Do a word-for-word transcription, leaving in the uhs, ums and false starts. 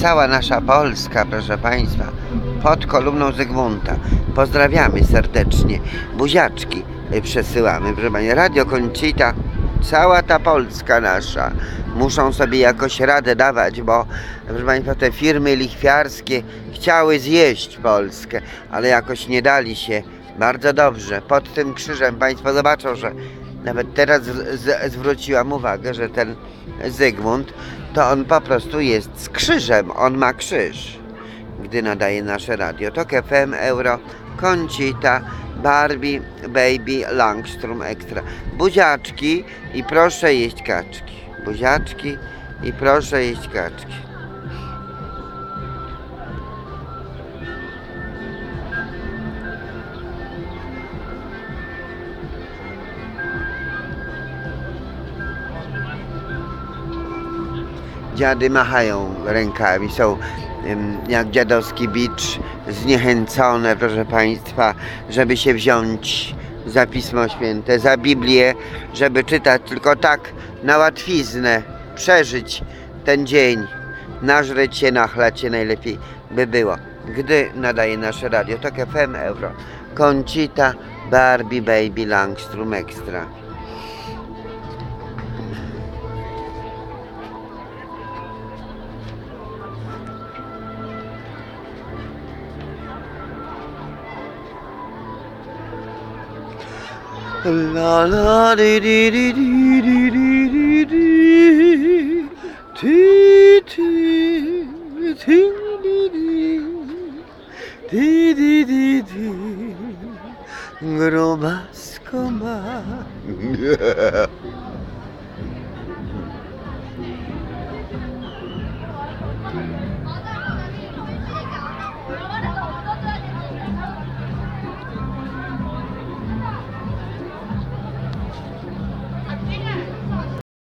cała nasza Polska, proszę Państwa, pod kolumną Zygmunta. Pozdrawiamy serdecznie. Buziaczki przesyłamy, proszę Państwa. Radio Conchita, cała ta Polska nasza. Muszą sobie jakoś radę dawać, bo proszę Państwa, te firmy lichwiarskie chciały zjeść Polskę, ale jakoś nie dali się. Bardzo dobrze. Pod tym krzyżem Państwo zobaczą, że nawet teraz zwróciłam uwagę, że ten Zygmunt, to on po prostu jest z krzyżem. On ma krzyż, gdy nadaje nasze radio. Tok F M, Euro, Conchita, Barbie, Baby, Langstrom Extra. Buziaczki i proszę jeść kaczki. Buziaczki i proszę jeść kaczki. Dziady machają rękami, są jak dziadowski bicz, zniechęcone, proszę Państwa, żeby się wziąć za Pismo Święte, za Biblię, żeby czytać tylko tak na łatwiznę, przeżyć ten dzień, nażreć się, nachlać się najlepiej by było. Gdy nadaje nasze radio, Tok F M, Euro, Conchita, Barbie, Baby, Langstrom Extra. La la di di di di di di di di ti ti ti di di di di grubasco ma